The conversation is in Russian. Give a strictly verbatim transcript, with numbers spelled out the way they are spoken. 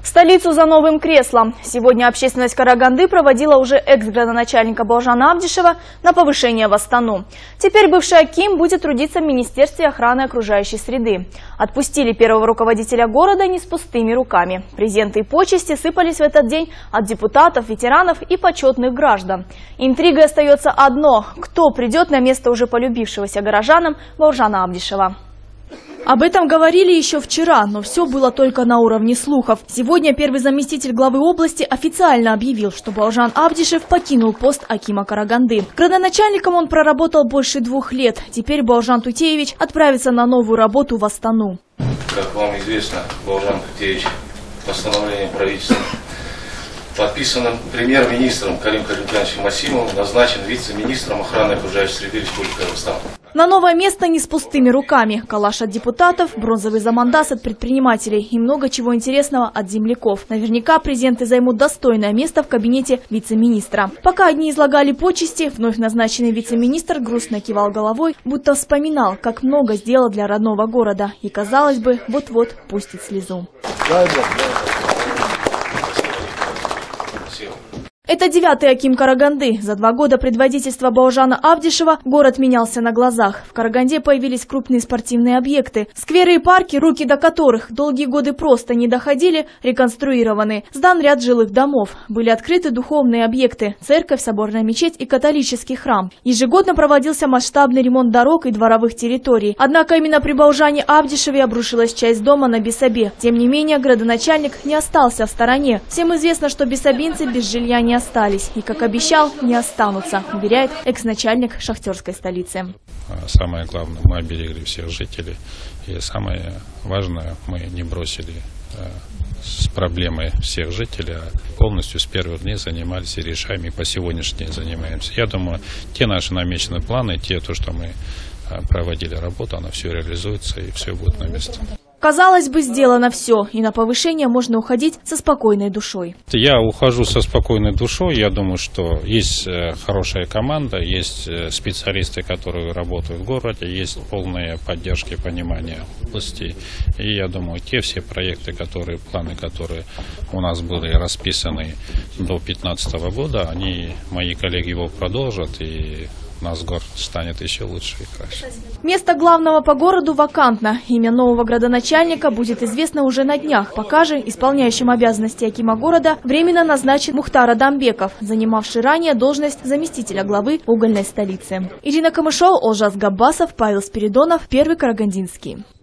Столицу за новым креслом. Сегодня общественность Караганды проводила уже экс-градоначальника Бауыржана Абдишева на повышение в Астану. Теперь бывший аким будет трудиться в Министерстве охраны окружающей среды. Отпустили первого руководителя города не с пустыми руками. Презенты и почести сыпались в этот день от депутатов, ветеранов и почетных граждан. Интригой остается одно – кто придет на место уже полюбившегося горожанам Бауыржана Абдишева. Об этом говорили еще вчера, но все было только на уровне слухов. Сегодня первый заместитель главы области официально объявил, что Бауыржан Абдишев покинул пост акима Караганды. Градоначальником он проработал больше двух лет. Теперь Бауыржан Тутеевич отправится на новую работу в Астану. Как вам известно, Бауыржан Тутеевич постановлением правительства, подписанным премьер-министром Карим Калимхановичем Масимовым, назначен вице-министром охраны окружающей среды Республики Казахстан. На новое место не с пустыми руками. Калаш от депутатов, бронзовый замандас от предпринимателей и много чего интересного от земляков. Наверняка президенты займут достойное место в кабинете вице-министра. Пока одни излагали почести, вновь назначенный вице-министр грустно кивал головой, будто вспоминал, как много сделал для родного города. И, казалось бы, вот-вот пустит слезу. Это девятый аким Караганды. За два года предводительства Бауыржана Абдишева город менялся на глазах. В Караганде появились крупные спортивные объекты. Скверы и парки, руки до которых долгие годы просто не доходили, реконструированы. Сдан ряд жилых домов. Были открыты духовные объекты – церковь, соборная мечеть и католический храм. Ежегодно проводился масштабный ремонт дорог и дворовых территорий. Однако именно при Бауыржане Абдишеве обрушилась часть дома на Бесабе. Тем не менее, градоначальник не остался в стороне. Всем известно, что бесабинцы без жилья не остались и, как обещал, не останутся, уверяет экс-начальник шахтерской столицы. Самое главное, мы оберегли всех жителей. И самое важное, мы не бросили с проблемой всех жителей, а полностью с первых дней занимались и решаем, и по сегодняшний день занимаемся. Я думаю, те наши намеченные планы, те, то, что мы проводили работу, оно все реализуется и все будет на месте. Казалось бы, сделано все, и на повышение можно уходить со спокойной душой. Я ухожу со спокойной душой. Я думаю, что есть хорошая команда, есть специалисты, которые работают в городе, есть полная поддержка и понимание области. И я думаю, те все проекты, которые, планы, которые у нас были расписаны до две тысячи пятнадцатого года, они, мои коллеги его продолжат, и у нас город станет еще лучше и краше. Место главного по городу вакантно. Имя нового градоначальника будет известно уже на днях. Пока же исполняющим обязанности акима города временно назначен Мухтар Адамбеков, занимавший ранее должность заместителя главы угольной столицы. Ирина Камышова, Олжас Габбасов, Павел Спиридонов, Первый Карагандинский.